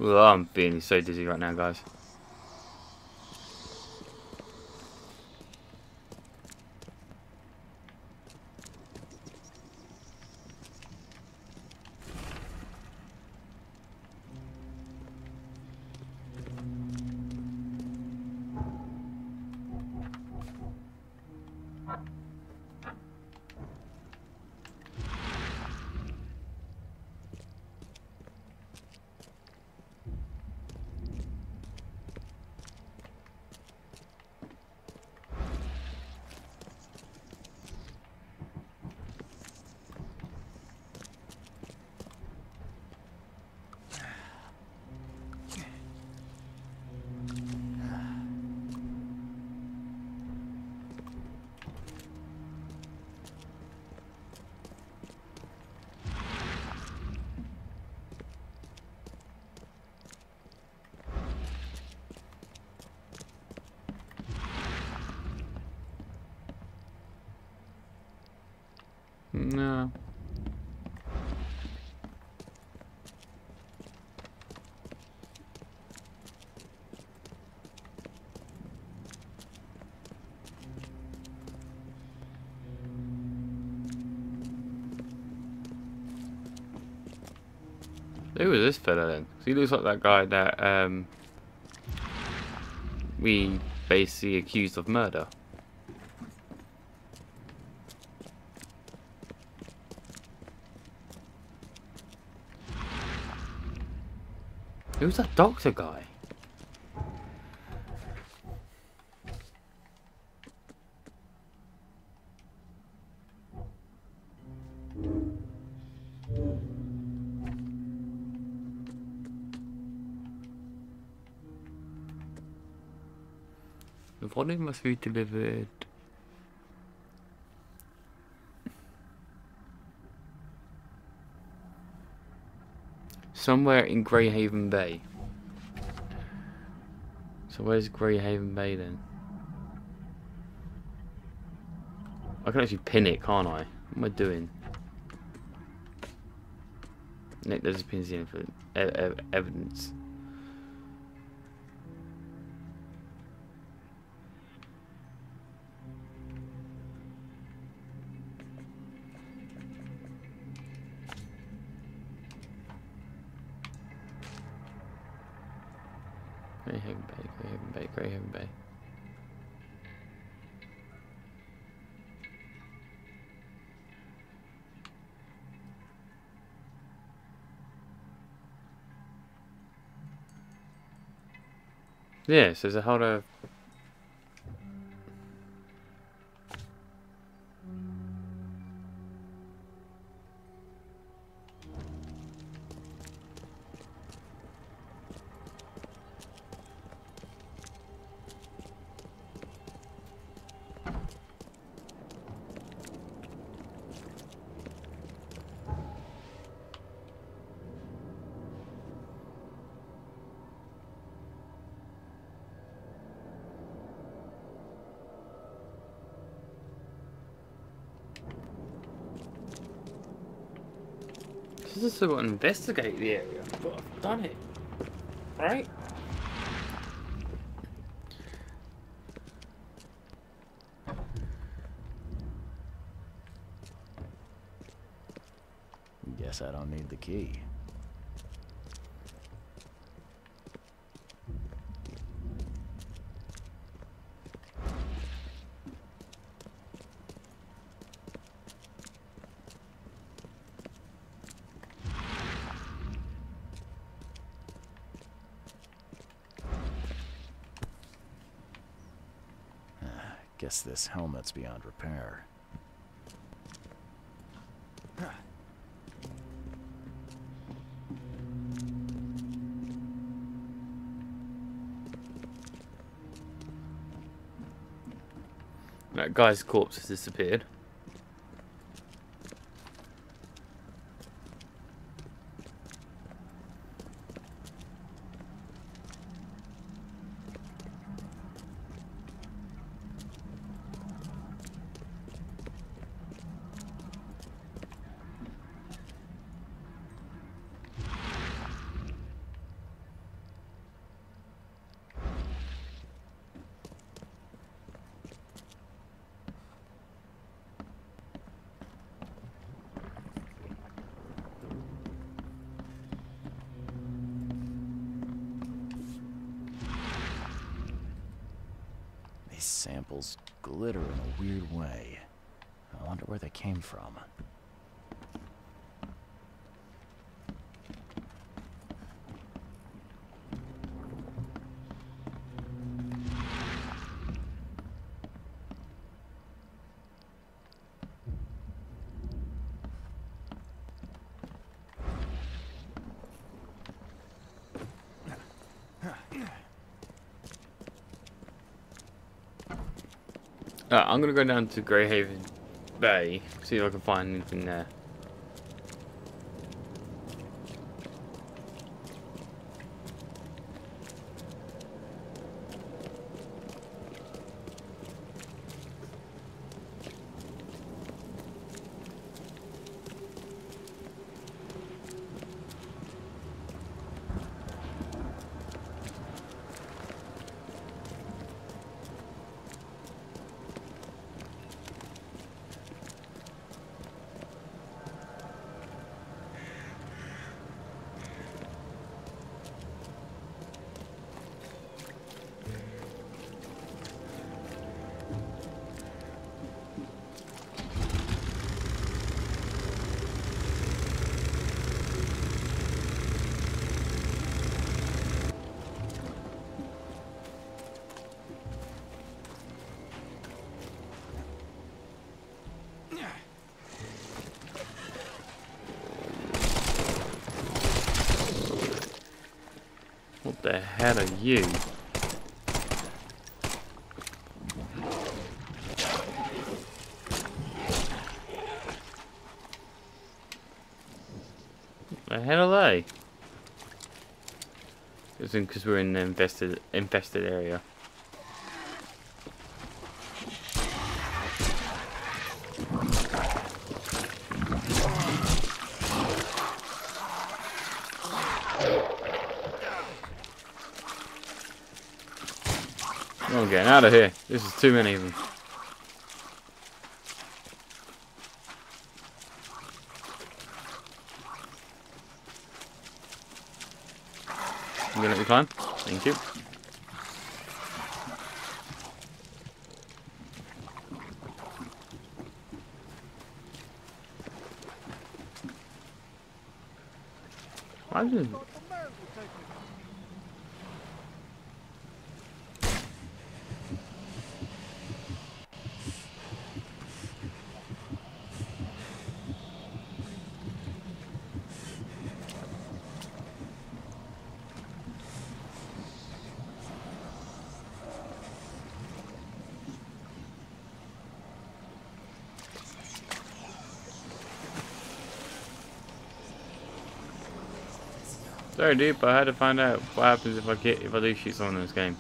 Well, I'm feeling so dizzy right now, guys. No. Who is this fella then? 'Cause he looks like that guy that we basically accused of murder. Who's that doctor guy? The volume must be delivered. Somewhere in Greyhaven Bay. So where's Greyhaven Bay then? I can actually pin it, can't I? What am I doing? Nick, there's pins in for evidence. Greyhaven Bay, Greyhaven Bay, Greyhaven Bay. Yeah, so there's a whole lot of... This is to investigate the area, but I've done it. Right? Guess I don't need the key. Guess this helmet's beyond repair. That guy's corpse has disappeared. samples glitter in a weird way. I wonder where they came from. I'm gonna go down to Greyhaven Bay, see if I can find anything there. What the hell are you? What the hell are they? It's because we're in the infested area. I'm getting out of here. This is too many of them. I'm gonna let me climb. Thank you. Why did Sorry, dude, but I had to find out what happens if I do shoot someone in this game.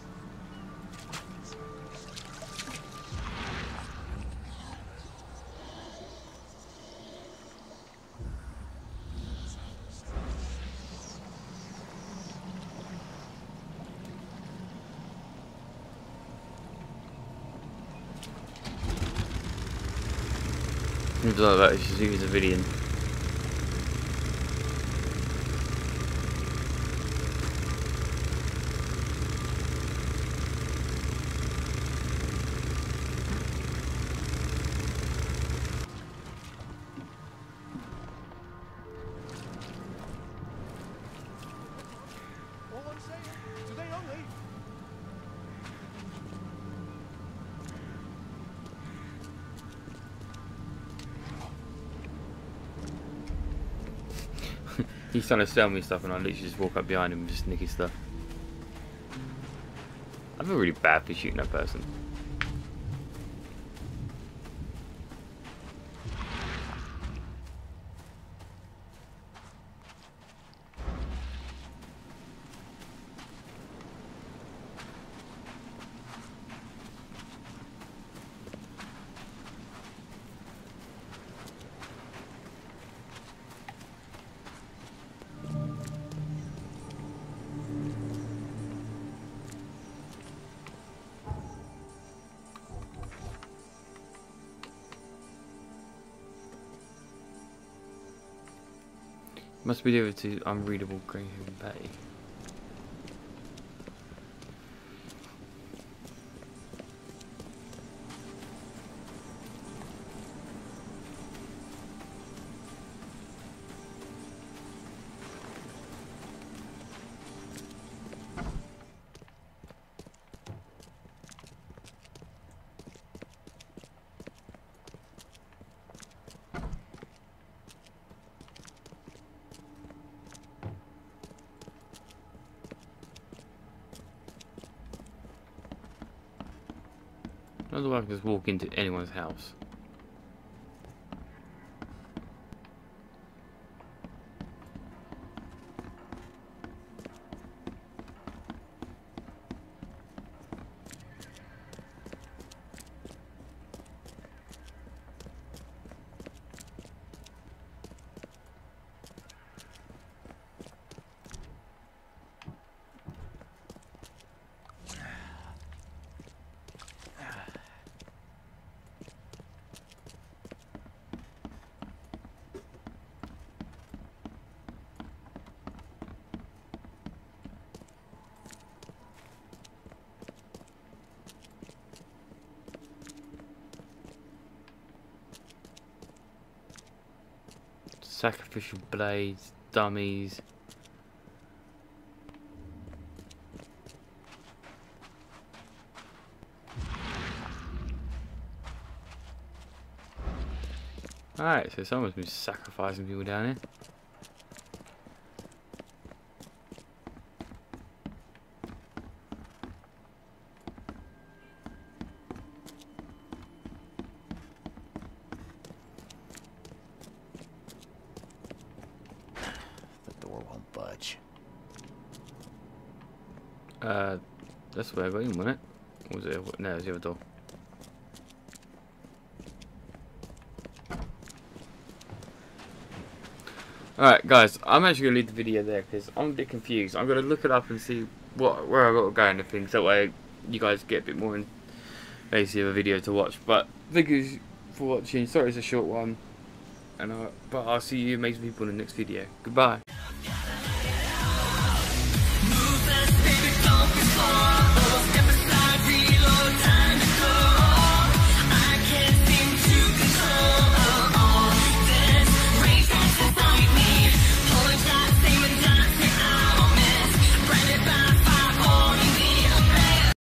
It's like that. It's just use a video. He's trying to sell me stuff and I literally just walk up behind him and just nick his stuff. I feel really bad for shooting that person. Must be delivered to unreadable Greyhaven Bay. Not as I can just walk into anyone's house. Sacrificial blades, dummies. Alright, so someone's been sacrificing people down here. The door won't budge. That's where I got in, wasn't it? Or was it? No, it was the other door. Alright guys, I'm actually going to leave the video there because I'm a bit confused. I'm going to look it up and see where I've got to go and things. That way you guys get a bit more in basically of a video to watch. But thank you for watching. Sorry it's a short one. But I'll see you amazing people in the next video. Goodbye.